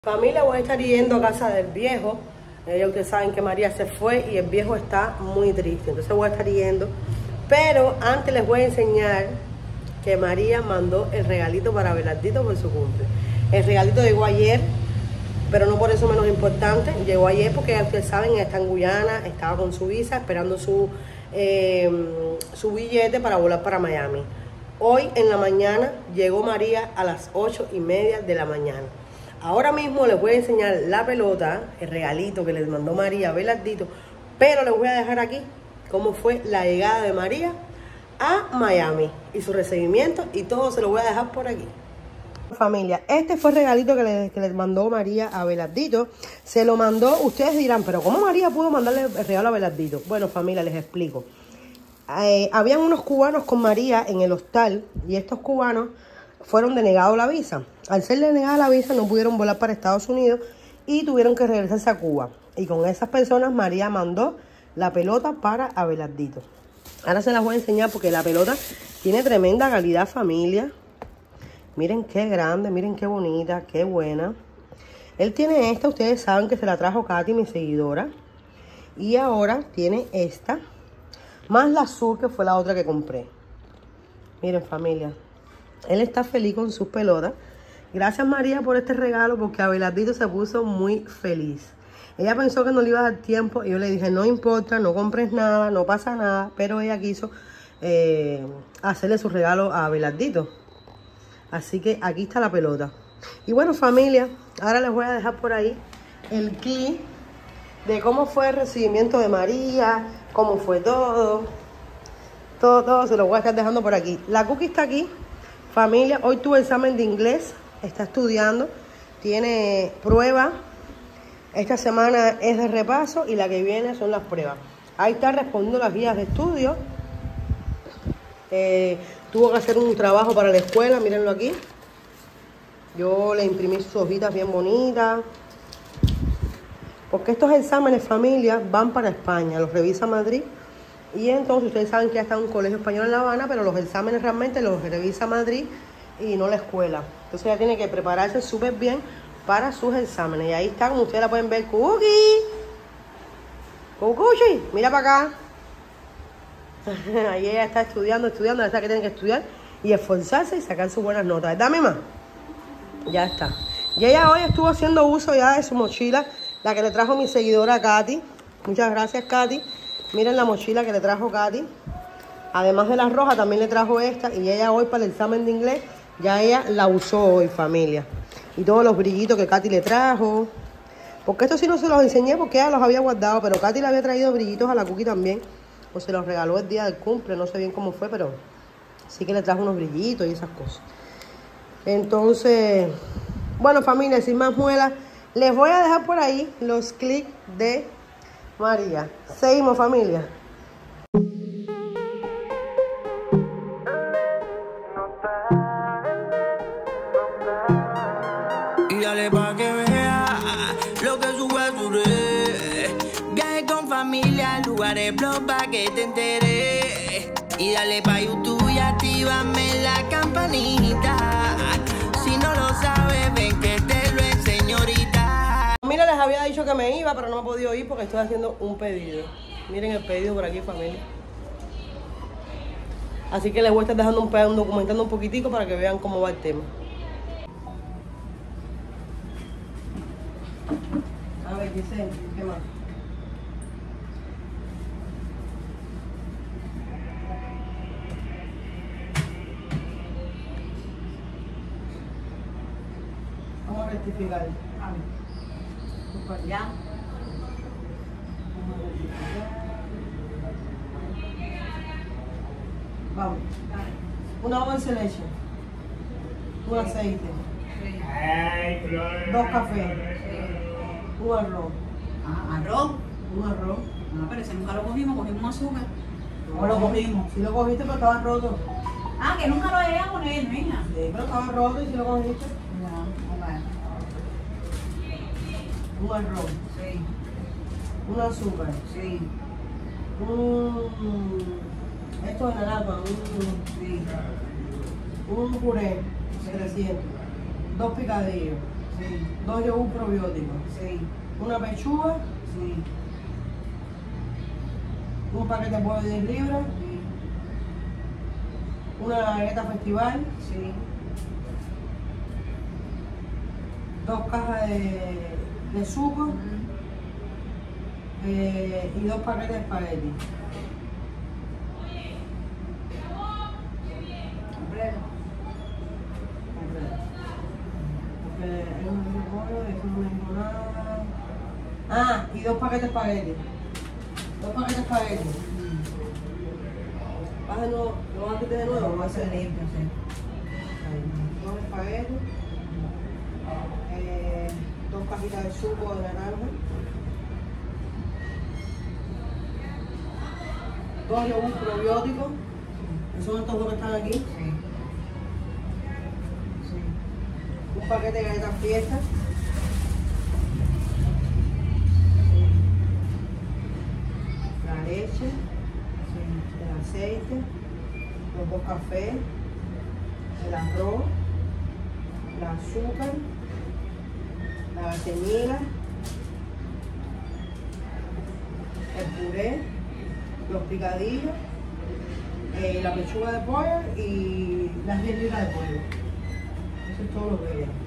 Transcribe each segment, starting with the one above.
Familia, voy a estar yendo a casa del viejo. Ya ustedes saben que María se fue y el viejo está muy triste. Entonces voy a estar yendo. Pero antes les voy a enseñar que María mandó el regalito para Abelardito por su cumple. El regalito llegó ayer, pero no por eso menos importante. Llegó ayer porque ya ustedes saben, está en Guyana, estaba con su visa esperando su billete para volar para Miami. Hoy en la mañana llegó María a las 8:30 de la mañana. Ahora mismo les voy a enseñar la pelota, el regalito que les mandó María a Abelardito, pero les voy a dejar aquí cómo fue la llegada de María a Miami y su recibimiento, y todo se lo voy a dejar por aquí. Familia, este fue el regalito que les mandó María a Abelardito. Se lo mandó, ustedes dirán, pero ¿cómo María pudo mandarle el regalo a Abelardito? Bueno, familia, les explico. Habían unos cubanos con María en el hostal y estos cubanos fueron denegados la visa. Al ser denegada la visa no pudieron volar para Estados Unidos y tuvieron que regresarse a Cuba. Y con esas personas María mandó la pelota para Abelardito. Ahora se las voy a enseñar porque la pelota tiene tremenda calidad, familia. Miren qué grande, miren qué bonita, qué buena. Él tiene esta, ustedes saben que se la trajo Katy, mi seguidora. Y ahora tiene esta, más la azul que fue la otra que compré. Miren, familia. Él está feliz con sus pelotas. Gracias, María, por este regalo, porque Abelardito se puso muy feliz. Ella pensó que no le iba a dar tiempo y yo le dije, no importa, no compres nada, no pasa nada. Pero ella quiso hacerle su regalo a Abelardito. Así que aquí está la pelota. Y bueno, familia, ahora les voy a dejar por ahí el clip de cómo fue el recibimiento de María, cómo fue todo. Todo se lo voy a estar dejando por aquí. La cookie está aquí. Familia, hoy tuvo examen de inglés, está estudiando, tiene prueba. Esta semana es de repaso y la que viene son las pruebas. Ahí está respondiendo las guías de estudio. Tuvo que hacer un trabajo para la escuela, mírenlo aquí. Yo le imprimí sus hojitas bien bonitas. Porque estos exámenes, familia, van para España, los revisa Madrid. Y entonces ustedes saben que ya está en un colegio español en La Habana, pero los exámenes realmente los revisa Madrid y no la escuela. Entonces ella tiene que prepararse súper bien para sus exámenes. Y ahí está, como ustedes la pueden ver, Cookie. Cucuchi, mira para acá. Ahí ella está estudiando, ella sabe que tiene que estudiar y esforzarse y sacar sus buenas notas. ¿Verdad, Mima? Ya está. Y ella hoy estuvo haciendo uso ya de su mochila, la que le trajo mi seguidora Katy. Muchas gracias, Katy. Miren la mochila que le trajo Katy. Además de la roja, también le trajo esta. Y ella hoy para el examen de inglés, ya ella la usó hoy, familia. Y todos los brillitos que Katy le trajo. Porque estos sí no se los enseñé porque ella los había guardado. Pero Katy le había traído brillitos a la cookie también. O se los regaló el día del cumple. No sé bien cómo fue, pero sí que le trajo unos brillitos y esas cosas. Entonces, bueno, familia, sin más muelas, les voy a dejar por ahí los clics de María. Seguimos, familia. Y dale pa' que vea lo que sube a tu red. Viaje con familia, lugares blog pa' que te enteres. Y dale pa' YouTube y actívame la campanita. Si no lo sabes, ven que te lo enseño ahorita. Mira, les había dicho que me iba, pero no me he podido ir porque estoy haciendo un pedido. Miren el pedido por aquí, familia. Así que les voy a estar dejando documentando un poquitico para que vean cómo va el tema. A ver, Giselle, ¿qué más? Vamos a rectificar. A ver. Ya. Vamos. Una once leche. Un aceite. 2 cafés. Un arroz. Ah, arroz. Un arroz. No, pero ese nunca lo cogimos azúcar. No lo cogimos. Si lo cogiste, pero estaba roto. Ah, que nunca lo llegué a poner, mija. Sí, pero estaba roto y si lo cogiste. No, vale. Un arroz. Sí, Un azúcar. sí, Esto es naranja. sí. Un puré. 300. 2 picadillos. Sí. 2 yogur probióticos, Sí. una pechuga, Sí. un paquete de pollo de 10 libras, Sí. una galleta festival, Sí. 2 cajas de suco y 2 paquetes de espagueti. Completo. Porque es un pollo, es una limonada. Ah, y 2 paquetes de espagueti. 2 paquetes de espagueti. ¿Vas de nuevo? ¿Lo vas a quitar de nuevo? Vamos a hacer limpio, sí. 2 espaguetis. 2 cajitas de suco de naranja. 2 yogur probióticos. Que son estos 2 que están aquí. Sí. Sí. Un paquete de galletas fiestas. La leche, el aceite, los 2 cafés, el arroz, el azúcar, la vainilla, el puré, los picadillos, la pechuga de pollo y las 10 libras de pollo. Eso es todo lo que viene.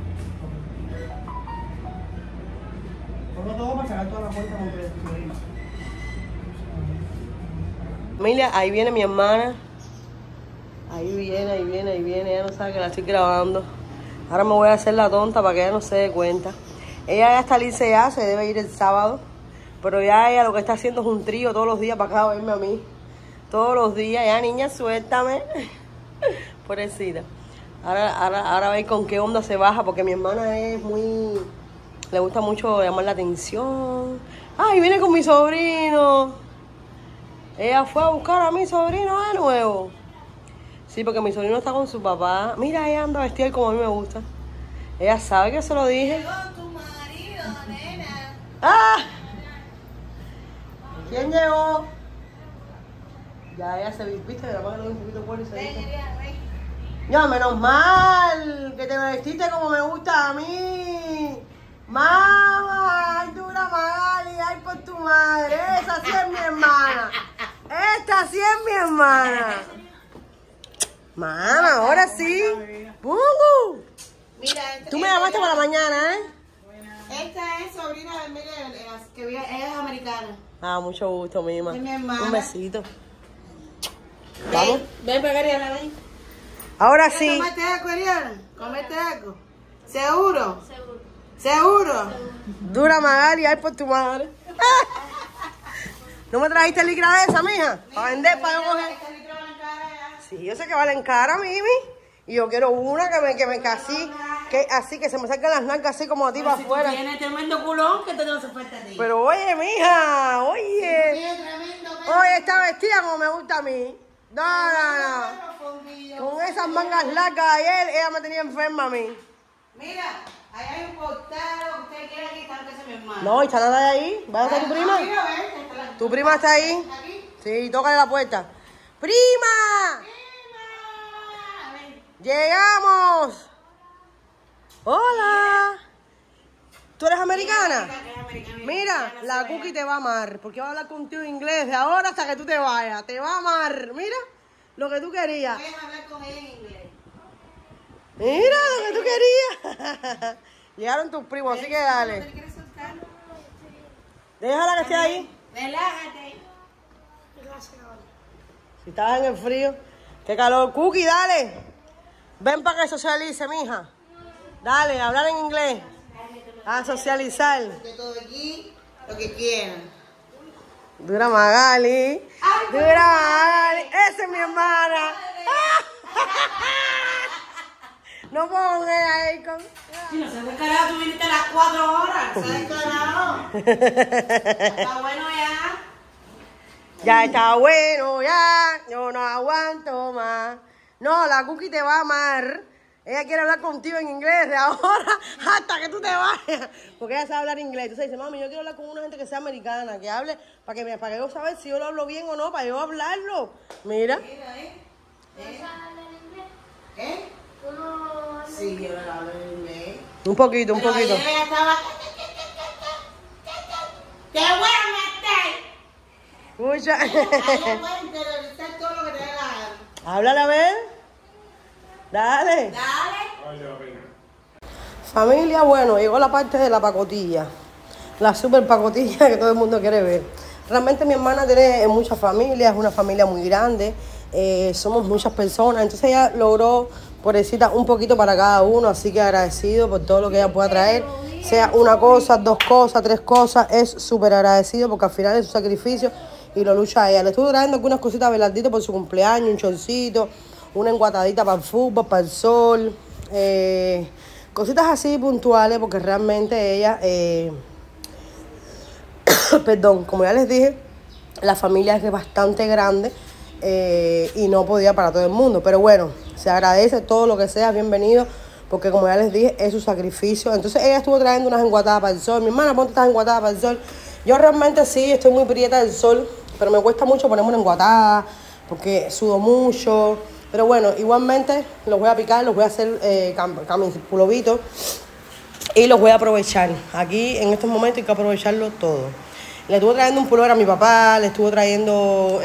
Pongo todo para sacar toda la cuenta completa. Familia, ahí viene mi hermana. Ahí viene. Ella no sabe que la estoy grabando. Ahora me voy a hacer la tonta para que ella no se dé cuenta. Ella ya está lista ya, se debe ir el sábado. Pero ya ella lo que está haciendo es un trío todos los días para acá a verme a mí. Todos los días. Ya, niña, suéltame. Pobrecita. Ahora a ver con qué onda se baja, porque mi hermana es muy... Le gusta mucho llamar la atención. ¡Ay, viene con mi sobrino! Ella fue a buscar a mi sobrino de nuevo. Sí, porque mi sobrino está con su papá. Mira, ella anda vestida como a mí me gusta. Ella sabe que se lo dije. Llegó tu marido, nena. ¡Ah! ¿Quién llegó? Ya ella se viste, la mano un poquito por y se Ven, viste. ven, ven. Ya, menos mal que te vestiste como me gusta a mí. Mamá, ay, dura Magali, ay, por tu madre. Esa sí es mi hermana. Esta sí es mi hermana. Mamá, ahora sí. ¡Bungu! Mira, Tú me llamaste para la mañana, ¿eh? Esta es sobrina de Miriam, que ella es americana. Ah, mucho gusto, mima. Es mi hermana. Un besito. Vamos. Ven, Ariana, ven. Ahora sí. ¿Comete algo, Ariana? ¿Comete algo? ¿Seguro? ¿Seguro? Dura Magali, ay, por tu madre. ¿No me trajiste licra de esa, mija? Para vender, para yo coger. Esta litro en cara ya. Sí, yo sé que valen cara, Mimi. Y yo quiero una que me casi, que se me salgan las nalgas así como a ti para afuera. Tiene tremendo culón que te no se falta a ti. Pero oye, mija, oye. Tiene tremendo Oye, está vestida como me gusta a mí. No. fundido. Con esas mangas largas de ayer, ella me tenía enferma a mí. Mira, ahí hay un portero, usted quiere quitar que se mi hermano. No, y está nada de ahí. ¿Va a estar tu prima? Mira, ven, está la- ¿Tu prima está ahí? Aquí. Sí, tócale la puerta. ¡Prima! Prima, ven. ¡Llegamos! ¡Hola! ¿Tú eres americana? Es americana. Mira, la Cookie te va a amar, porque va a hablar contigo en inglés de ahora hasta que tú te vayas. Te va a amar. Mira, lo que tú querías. Puedes hablar con ella en inglés. Mira, lo que tú querías. Llegaron tus primos, así que ¿No dale. te quieres soltar? Déjala que esté ahí. Relájate. Si estás en el frío. ¡Qué calor! Cookie, dale. Ven para que socialice, mija. Dale, hablar en inglés. A socializar. De todo aquí, lo que quieran. Dura Magali. Dura Magali. Esa es mi hermana. No puedo con ella ahí con... Si no se descarado, tú viniste a las 4 horas. Se ha descarado. Está bueno ya. Ya está bueno, ya. Yo no aguanto más. No, la Cookie te va a amar. Ella quiere hablar contigo en inglés de ahora hasta que tú te vayas. Porque ella sabe hablar inglés. Entonces dice, mami, yo quiero hablar con una gente que sea americana, que hable, para que yo saber si yo lo hablo bien o no, para yo hablarlo. Mira. Mira, ¿No sabes hablar inglés? ¿Eh? ¿Tú no hablas Sí, yo no hablo en inglés. Un poquito, un Pero poquito. ayer ella estaba... ¡Qué buena estáis! Escucha. Ahí le puedes interiorizar todo lo que te dé la gana. Háblale a ver. Dale. Dale. Familia, bueno, llegó la parte de la pacotilla. La super pacotilla que todo el mundo quiere ver. Realmente mi hermana tiene mucha familia, es una familia muy grande. Somos muchas personas. Entonces ella logró, por decirte, un poquito para cada uno. Así que agradecido por todo lo que ella pueda traer. Sea una cosa, dos cosas, tres cosas. Es súper agradecido porque al final es su sacrificio y lo lucha ella. Le estuve trayendo algunas cositas a Belardito por su cumpleaños, un chorcito, una enguatadita para el fútbol, para el sol. Cositas así puntuales porque realmente ella... perdón, como ya les dije, la familia es bastante grande y no podía para todo el mundo. Pero bueno, se agradece todo lo que sea, bienvenido, porque como ya les dije, es su sacrificio. Entonces ella estuvo trayendo unas enguatadas para el sol. Mi hermana, ponte estas enguatadas para el sol. Yo realmente sí, estoy muy prieta del sol, pero me cuesta mucho ponerme una enguatada porque sudo mucho. Pero bueno, igualmente los voy a picar, los voy a hacer pulovitos y los voy a aprovechar. Aquí en estos momentos hay que aprovecharlo todo. Le estuve trayendo un pullover a mi papá, le estuve trayendo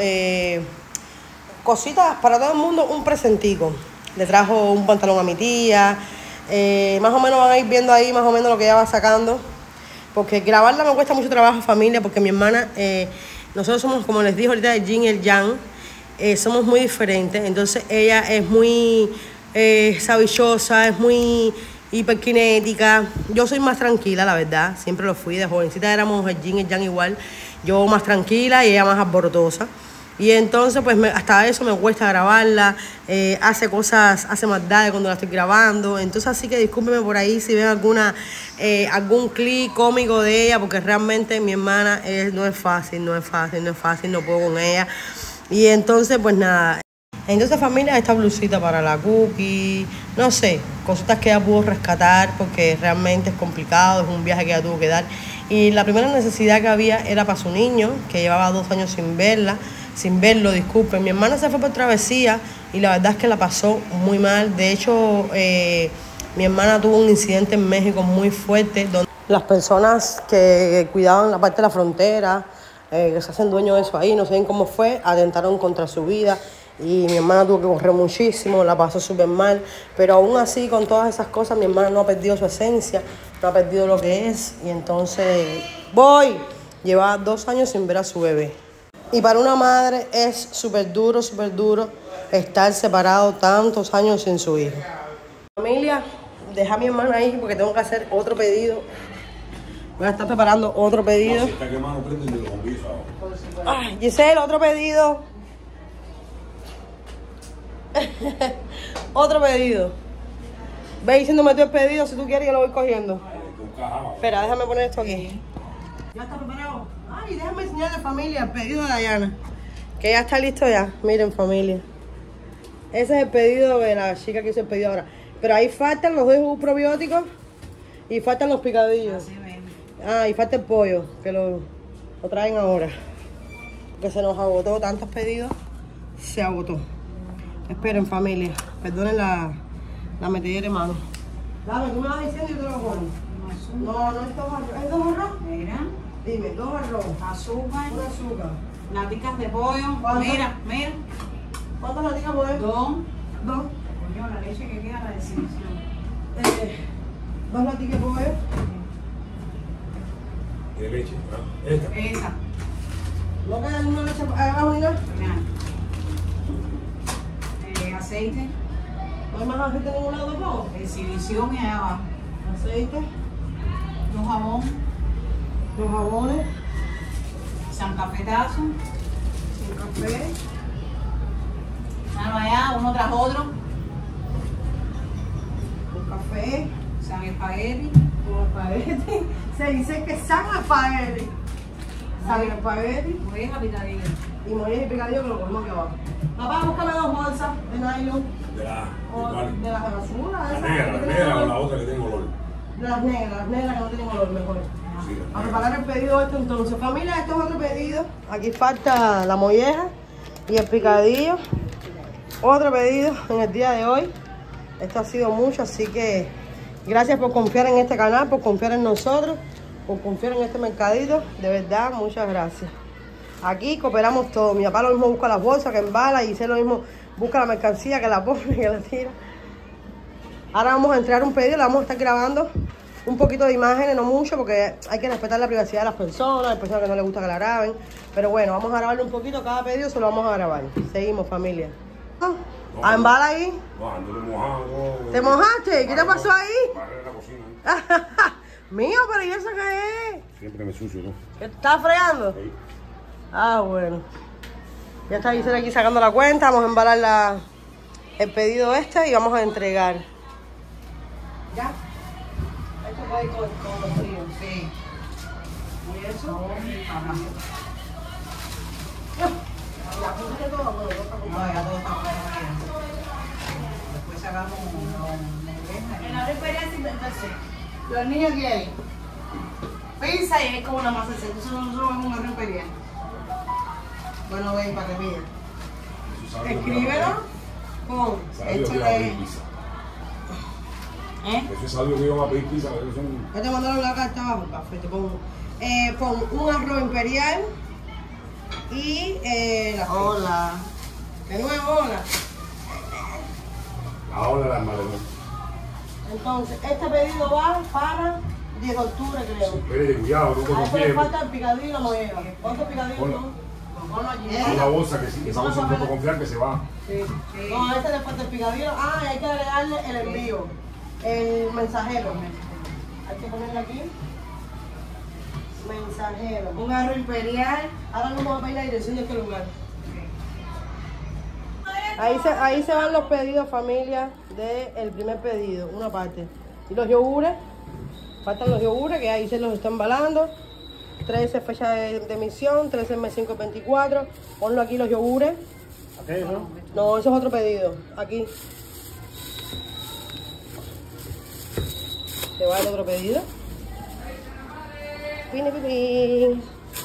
cositas para todo el mundo, un presentico. Le trajo un pantalón a mi tía. Más o menos van a ir viendo ahí más o menos lo que ella va sacando. Porque grabarla me cuesta mucho trabajo, familia, porque mi hermana, nosotros somos, como les dije ahorita, el yin y el yang. Somos muy diferentes. Entonces ella es muy sabichosa, es muy hiperkinética. Yo soy más tranquila, la verdad. Siempre lo fui. De jovencita éramos el yin y el yang igual. Yo más tranquila y ella más alborotosa. Y entonces, pues, hasta eso me cuesta grabarla. Hace cosas, hace maldades cuando la estoy grabando. Entonces, así que discúlpenme por ahí si ven algún clip cómico de ella, porque realmente mi hermana no es fácil, no puedo con ella. Y entonces, pues nada. Entonces, familia, esta blusita para la Cookie, no sé, cositas que ella pudo rescatar porque realmente es complicado, es un viaje que ella tuvo que dar. Y la primera necesidad que había era para su niño, que llevaba 2 años sin verlo, disculpen. Mi hermana se fue por travesía y la verdad es que la pasó muy mal. De hecho, mi hermana tuvo un incidente en México muy fuerte, donde las personas que cuidaban la parte de la frontera, que se hacen dueños de eso ahí, no saben cómo fue, atentaron contra su vida. Y mi hermana tuvo que correr muchísimo, la pasó súper mal. Pero aún así, con todas esas cosas, mi hermana no ha perdido su esencia, no ha perdido lo que es. Y entonces, lleva 2 años sin ver a su bebé. Y para una madre es súper duro estar separado tantos años sin su hijo. Familia, deja a mi hermana ahí porque tengo que hacer otro pedido. Voy a estar preparando otro pedido. Ay, Giselle, otro pedido. Otro pedido. Ve diciéndome tú el pedido, si tú quieres yo lo voy cogiendo. Espera, déjame poner esto aquí. ¿Ya está preparado? Ay, déjame enseñarle, familia, el pedido de Dayana, que ya está listo ya. Miren, familia, ese es el pedido de la chica que hizo el pedido ahora. Pero ahí faltan los 2 probióticos y faltan los picadillos. Y falta el pollo, que lo traen ahora. Porque se nos agotó, tantos pedidos, se agotó. Esperen, familia, perdonen la metedera de mano. Dame, tú me vas diciendo y yo te lo pongo. No, es 2 arroz. ¿Es 2 arroz? Mira. Dime, 2 arroz. Azúcar. Un azúcar. Laticas de pollo. ¿Cuánto? Mira. ¿Cuántas laticas pollo? 2. 2. Coño, la leche que queda, la desilusión. 2 laticas de pollo. ¿Qué leche? Esta. Esa. ¿No queda ninguna leche abajo ni nada? Aceite. ¿No hay más aceite en ningún lado tampoco? Desilusión y allá abajo. Aceite. 2 jabón. 2 jabones. San cafetazo. Un café. Mano allá, uno tras otro. Un café. San espagueti. Un espagueti. Se dice que San espagueti. San espagueti. Oreja picadilla. Y molleja y picadillo que lo cogemos aquí abajo. Papá, búscame 2 bolsas de nylon. De la. De las de basura. La negra o la otra que tiene olor. De las negras que no tienen olor, mejor. Sí, A preparar el pedido este entonces. Familia, esto es otro pedido. Aquí falta la molleja y el picadillo. Otro pedido en el día de hoy. Esto ha sido mucho, así que Gracias por confiar en este canal, por confiar en nosotros, por confiar en este mercadito. De verdad, muchas gracias. Aquí cooperamos todos. Mi papá lo mismo busca las bolsas que embala y lo mismo busca la mercancía que la pone y que la tira. Ahora vamos a entregar un pedido, le vamos a estar grabando un poquito de imágenes, no mucho, porque hay que respetar la privacidad de las personas, hay personas que no les gusta que la graben. Pero bueno, vamos a grabarle un poquito, cada pedido se lo vamos a grabar. Seguimos, familia. ¿A embala ahí? No, ando mojado. ¿Te mojaste? ¿Qué te pasó ahí? Barré la cocina. Mío, pero ¿y eso qué es? Siempre me sucio, ¿no? ¿Qué estás fregando? Sí. Ah, bueno. Ya está Gisela aquí sacando la cuenta. Vamos a embalar el pedido este y vamos a entregar. ¿Ya? Esto puede ir con los fríos. Sí. ¿Y eso? Ajá. ¿La pusiste todo? Bueno, No, ya todo está bueno. Después sacamos En la referencia, entonces, los niños que hay. pizza y es como una masa seca. Entonces nosotros vamos a una rompería. Bueno, ven para que vean. escríbelo con Esto de... Eso es algo que iban a pedir pizza. Eso son... Yo te mandaron la carta abajo, café. Te pongo un arroz imperial y la pizza. Hola. De nuevo, hola. La ola de las maremotas. Entonces, este pedido va para 10 de octubre, creo. Espere, cuidado, no te A eso le confíes. falta el picadillo y la mollera. ¿Cuántos picadillos Hola. son? Ponlo allí. Hay una bolsa que sí, esa bolsa no puedo confiar que se va. Sí. No, a este le falta el picadillo. Ah, y hay que agregarle el envío. El mensajero. Hay que ponerle aquí. Mensajero. Un arroz imperial. Ahora nos vamos a pedir la dirección de este lugar. Ahí se van los pedidos, familia, del primer pedido, una parte. Y los yogures, faltan los yogures, que ahí se los están embalando. 13 fecha de emisión, 13 M5 24. Ponlo aquí los yogures. ¿Qué no? No, eso es otro pedido. Aquí. Se va el otro pedido. Pini, pini.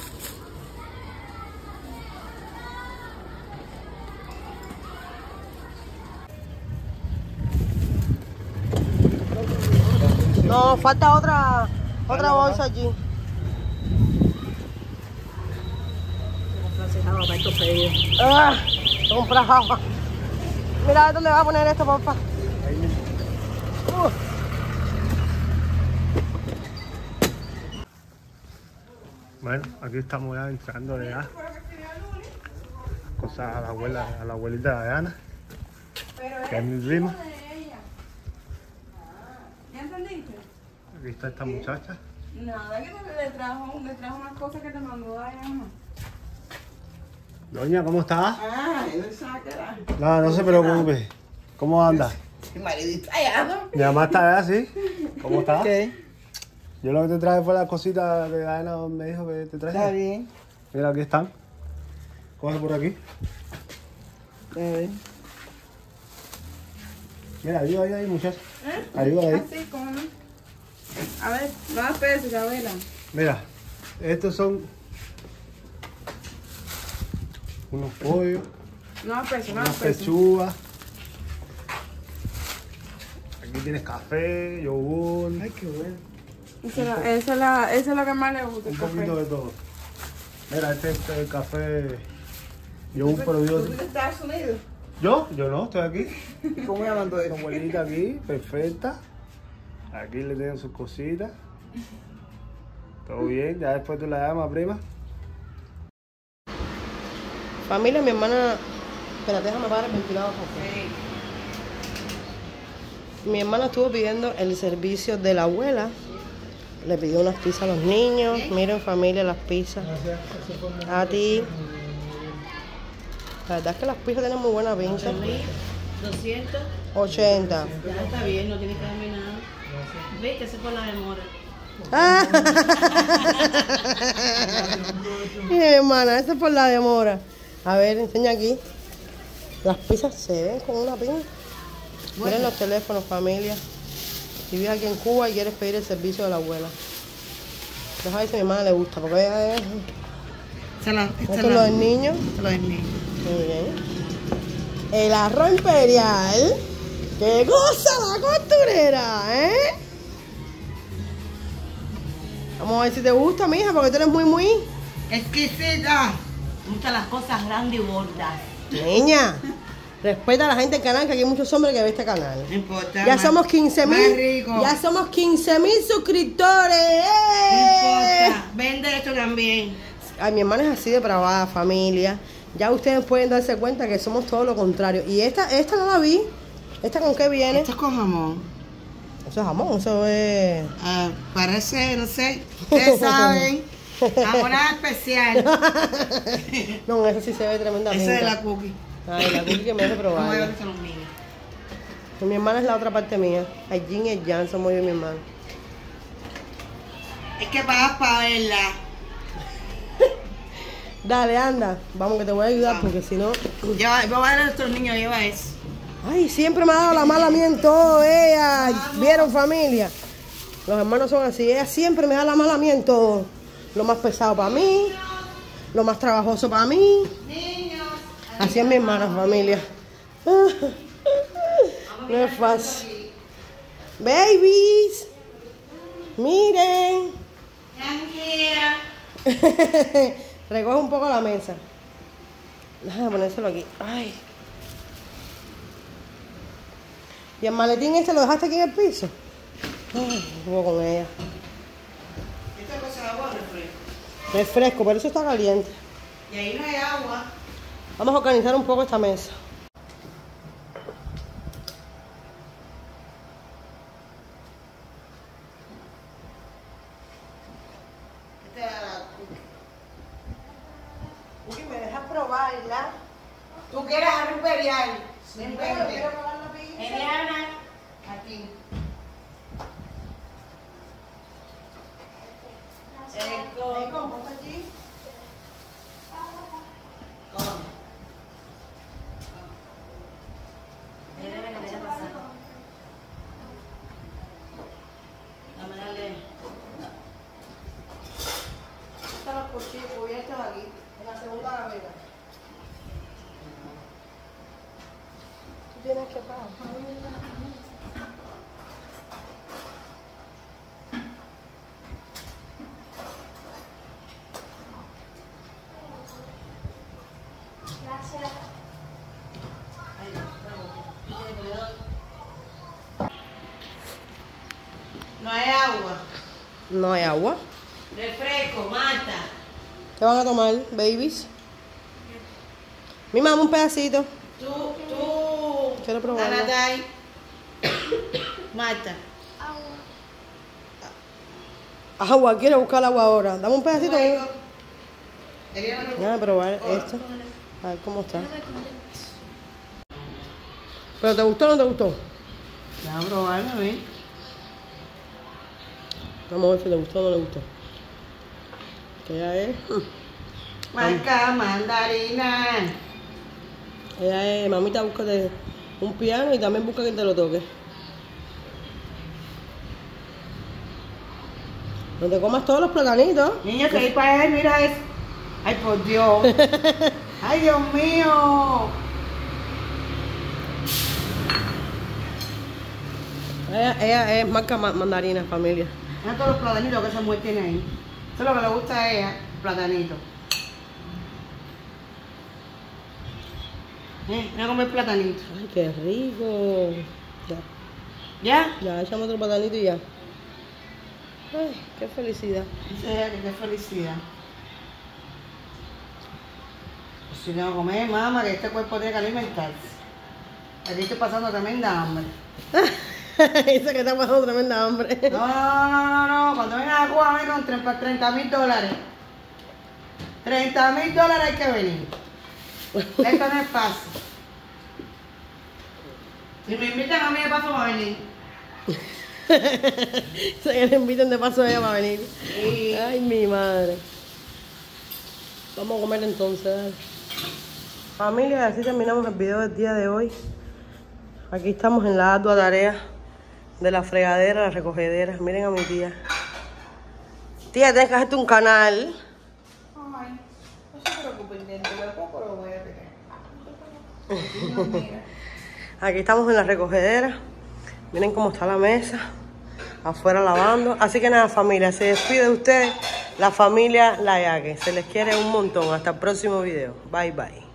No, falta otra bolsa allí. Ah, compra agua. Mira dónde va a poner esto, papá. Bueno, aquí estamos ya entrándole ya cosas a la abuelita de Ana, que es mi prima. ¿Ya entendiste? Aquí está esta muchacha. Nada, que le trajo unas cosas que te mandó a ella. Doña, ¿cómo está? Ah, él sabe que era. No, no se preocupe. ¿Cómo anda? Mi maridito allá, ¿no? Mi mamá está allá, ¿sí? ¿Cómo está? ¿Qué? Yo lo que te traje fue las cositas que Ana me dijo que te traje. Está bien. Mira, aquí están. Coge por aquí. Está bien. Mira, ayuda ahí, muchacha. Ayuda ahí. Así, ¿cómo no? A ver, no más peso, Isabela. Mira, estos son unos pollos, No más peso, no unas más peso. pechugas. Aquí tienes café, yogur, Ay, qué bueno. Eso es lo que más le gusta, un el café. poquito de todo. Mira, este es el café yogur ¿Tú probiótico. de Estados Unidos? Yo no, estoy aquí. ¿Cómo me mandó Con eso? abuelita aquí, perfecta. Aquí le tienen sus cositas. Todo bien, ya después tú la llamas, prima. Familia, mi hermana. Espérate, déjame apagar el ventilador. Mi hermana estuvo pidiendo el servicio de la abuela. Le pidió unas pizzas a los niños. Miren, familia, las pizzas. A ti. La verdad es que las pizzas tienen muy buena pinta. 200. 80. Ya está bien, no tienes que darme nada. Ve que eso es por la demora. Ah. Mi hermana, eso es por la demora. A ver, enseña aquí. Las pizzas se ven con una pinta. Miren los teléfonos, familia. Si vives aquí en Cuba y quieres pedir el servicio de la abuela. Deja ver si a mi hermana le gusta, porque ella es... Esto es lo del niño. Lo del niño. Muy bien. El arroz imperial. ¡Qué cosa la costurera! Vamos a ver si te gusta, mija, porque tú eres muy... Exquisita. Me gustan las cosas grandes y gordas. Niña, respeta a la gente del canal, que aquí hay muchos hombres que ven este canal. No importa. Ya más- somos 15.000. Más rico. Ya somos 15.000 suscriptores. No ¡Eh! importa. Vende esto también. Ay, mi hermana es así depravada, familia. Ya ustedes pueden darse cuenta que somos todo lo contrario. Y esta no la vi. ¿Esta con qué viene? Esto es con jamón. Eso es jamón, eso es... Ah, parece, no sé. Ustedes saben. Jamonada especial. No, eso sí se ve tremendamente. Esa es la cookie. Ay, la cookie que me hace Vamos a ver probar. que son los míos. Mi hermana es la otra parte mía. El yin y el yang somos yo y mi hermana. Es que pagas para verla. Dale, anda. Vamos que te voy a ayudar porque si no... Vamos a ver a nuestros niños, lleva eso. Ay, siempre me ha dado la mala a mí en todo, ella. ¿Vieron, familia? Los hermanos son así. Ella siempre me da la mala a mí en todo. Lo más pesado para mí. Lo más trabajoso para mí. Así es mi hermana, familia. No es fácil. Babies. Miren. Recoge un poco la mesa. Déjame ponérselo aquí. Ay. ¿Y el maletín este lo dejaste aquí en el piso? Ay, juego con ella. Esta cosa de agua refresco. Es fresco, pero eso está caliente. Y ahí no hay agua. Vamos a organizar un poco esta mesa. Esta es la Uy, ¿me dejas probarla? Tú quieres arroz imperial. Quiero probar la pizza. Eliana, aquí. ¿Hay composta allí? Están los cuchillos cubiertos aquí, en la segunda gaveta. Tú tienes que pagar. No hay agua. No hay agua. Refresco, Marta. ¿Qué van a tomar, babies? Mi mamá, un pedacito. Tú. Quiero probarlo. Anatay. Marta. Agua, quiero buscar agua ahora. Dame un pedacito. Fuego. Eliana, Déjame probar esto. A ver cómo está. ¿Pero te gustó o no te gustó? vamos a probarlo, a ver. Vamos a ver si le gustó o no le gustó. Que ella es... Marca mandarina. Ella es... Mamita, búscate un piano y también busca que te lo toque. No te comas todos los platanitos. Niño, que hay para él, mira eso. Ay, por Dios. Ay, Dios mío. Ella es marca mandarina, familia. Mira todos los platanitos que esa mujer tiene ahí. Eso es lo que le gusta a ella, platanito. Voy a comer platanito. Ay, qué rico. ¿Ya? Ya, echamos otro platanito y ya. Ay, qué felicidad. Dice ella que qué felicidad. Pues si tengo que comer, mamá, que este cuerpo tiene que alimentarse. Aquí estoy pasando tremenda hambre. Dice que está pasando tremenda hambre. No. Cuando vengas a Cuba, ven con $30,000. $30,000 hay que venir. Esto no es fácil. Si me invitan a mí de paso, va a venir. Se que le inviten de paso a ella para venir. Sí. Ay, mi madre. Vamos a comer entonces. Dale. Familia, así terminamos el video del día de hoy. Aquí estamos en la ardua tarea de la fregadera, la recogedera. Miren a mi tía. Tía, tienes que hacerte un canal. Ay, no se preocupen, dentro de poco lo voy a tener. Aquí estamos en la recogedera. Miren cómo está la mesa. afuera lavando. Así que nada, familia, se despide de ustedes la familia La Yaque. Se les quiere un montón. Hasta el próximo video. Bye, bye.